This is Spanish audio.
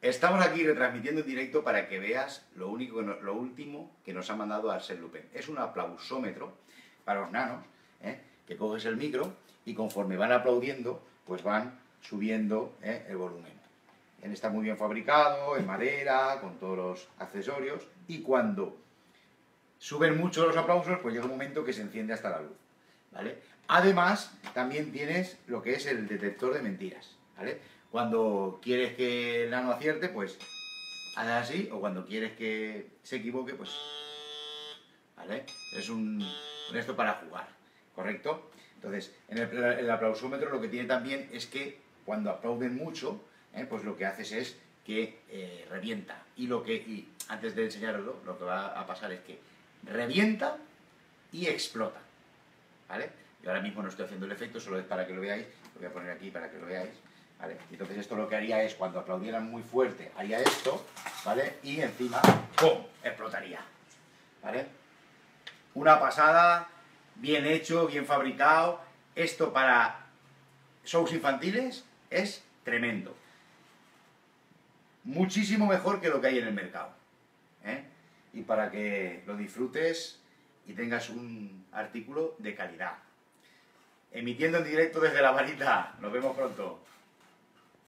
Estamos aquí retransmitiendo en directo para que veas lo último que nos ha mandado Arsène Lupin. Es un aplausómetro para los nanos, que coges el micro y conforme van aplaudiendo, pues van subiendo el volumen. Está muy bien fabricado, en madera, con todos los accesorios, y cuando suben mucho los aplausos, pues llega un momento que se enciende hasta la luz, ¿vale? Además, también tienes lo que es el detector de mentiras, ¿vale? Cuando quieres que el nano acierte, pues haces así, o cuando quieres que se equivoque, pues, ¿vale? Es esto para jugar, ¿correcto? Entonces, en el aplausómetro lo que tiene también es que cuando aplauden mucho, pues lo que haces es que revienta. Y antes de enseñaroslo, lo que va a pasar es que revienta y explota, ¿vale? Yo ahora mismo no estoy haciendo el efecto, solo es para que lo veáis, lo voy a poner aquí para que lo veáis, ¿vale? Entonces esto lo que haría es, cuando aplaudieran muy fuerte, haría esto, ¿vale? Y encima, ¡pum!, explotaría, ¿vale? Una pasada, bien hecho, bien fabricado. Esto para shows infantiles es tremendo. Muchísimo mejor que lo que hay en el mercado, y para que lo disfrutes y tengas un artículo de calidad. Emitiendo en directo desde La Varita. Nos vemos pronto.